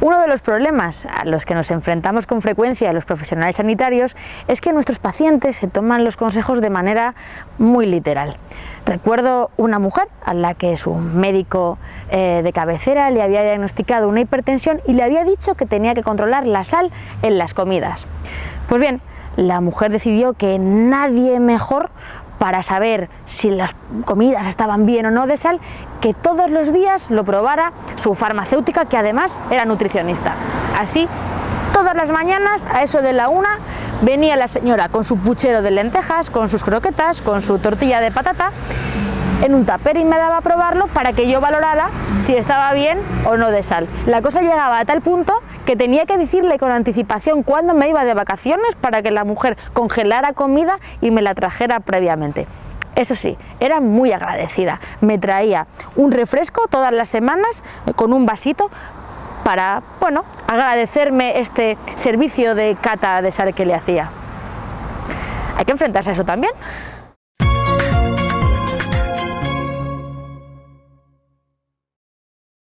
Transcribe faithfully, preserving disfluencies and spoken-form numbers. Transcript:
Uno de los problemas a los que nos enfrentamos con frecuencia los profesionales sanitarios es que nuestros pacientes se toman los consejos de manera muy literal. Recuerdo una mujer a la que su médico eh, de cabecera le había diagnosticado una hipertensión y le había dicho que tenía que controlar la sal en las comidas. Pues bien, la mujer decidió que nadie mejor para saber si las comidas estaban bien o no de sal, que todos los días lo probara su farmacéutica, que además era nutricionista. Así, todas las mañanas, a eso de la una, venía la señora con su puchero de lentejas, con sus croquetas, con su tortilla de patata, en un tupper y me daba a probarlo para que yo valorara si estaba bien o no de sal. La cosa llegaba a tal punto que tenía que decirle con anticipación cuándo me iba de vacaciones para que la mujer congelara comida y me la trajera previamente. Eso sí, era muy agradecida. Me traía un refresco todas las semanas con un vasito para, bueno, agradecerme este servicio de cata de sal que le hacía. Hay que enfrentarse a eso también.